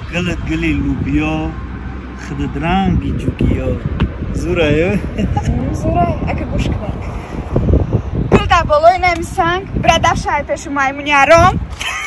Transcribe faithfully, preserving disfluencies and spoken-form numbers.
قلت قلي لوبيا خددرانگی جوکیا زورایه زورای اگه گوش کنم گل در بالای نمیسنگ برادر شای پیش مایمونیارم